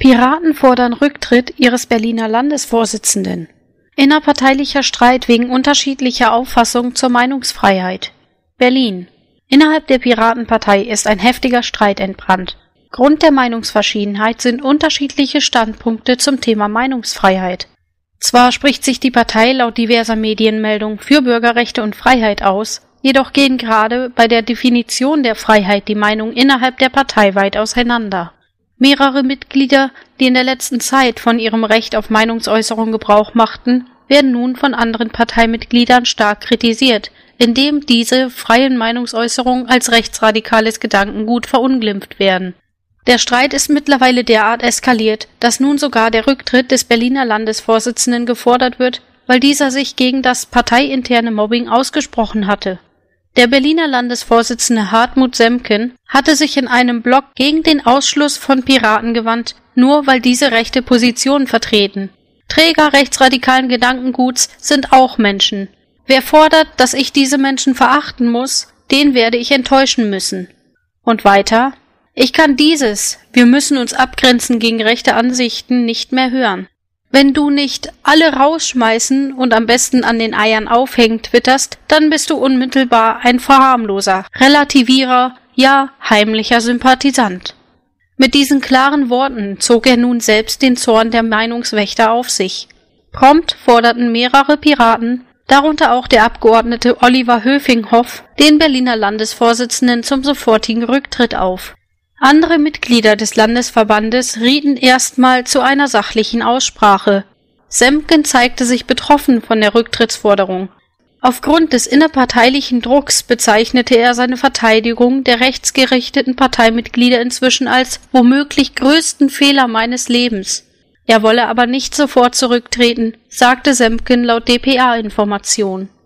Piraten fordern Rücktritt ihres Berliner Landesvorsitzenden. Innerparteilicher Streit wegen unterschiedlicher Auffassung zur Meinungsfreiheit. Berlin. Innerhalb der Piratenpartei ist ein heftiger Streit entbrannt. Grund der Meinungsverschiedenheit sind unterschiedliche Standpunkte zum Thema Meinungsfreiheit. Zwar spricht sich die Partei laut diverser Medienmeldungen für Bürgerrechte und Freiheit aus, jedoch gehen gerade bei der Definition der Freiheit die Meinungen innerhalb der Partei weit auseinander. Mehrere Mitglieder, die in der letzten Zeit von ihrem Recht auf Meinungsäußerung Gebrauch machten, werden nun von anderen Parteimitgliedern stark kritisiert, indem diese freien Meinungsäußerungen als rechtsradikales Gedankengut verunglimpft werden. Der Streit ist mittlerweile derart eskaliert, dass nun sogar der Rücktritt des Berliner Landesvorsitzenden gefordert wird, weil dieser sich gegen das parteiinterne Mobbing ausgesprochen hatte. Der Berliner Landesvorsitzende Hartmut Semken hatte sich in einem Blog gegen den Ausschluss von Piraten gewandt, nur weil diese rechte Positionen vertreten. Träger rechtsradikalen Gedankenguts sind auch Menschen. Wer fordert, dass ich diese Menschen verachten muss, den werde ich enttäuschen müssen. Und weiter: Ich kann dieses, wir müssen uns abgrenzen gegen rechte Ansichten, nicht mehr hören. Wenn du nicht alle rausschmeißen und am besten an den Eiern aufhängen twitterst, dann bist du unmittelbar ein Verharmloser, Relativierer, ja heimlicher Sympathisant. Mit diesen klaren Worten zog er nun selbst den Zorn der Meinungswächter auf sich. Prompt forderten mehrere Piraten, darunter auch der Abgeordnete Oliver Höfinghoff, den Berliner Landesvorsitzenden zum sofortigen Rücktritt auf. Andere Mitglieder des Landesverbandes rieten erstmal zu einer sachlichen Aussprache. Semken zeigte sich betroffen von der Rücktrittsforderung. Aufgrund des innerparteilichen Drucks bezeichnete er seine Verteidigung der rechtsgerichteten Parteimitglieder inzwischen als womöglich größten Fehler meines Lebens. Er wolle aber nicht sofort zurücktreten, sagte Semken laut dpa-Information.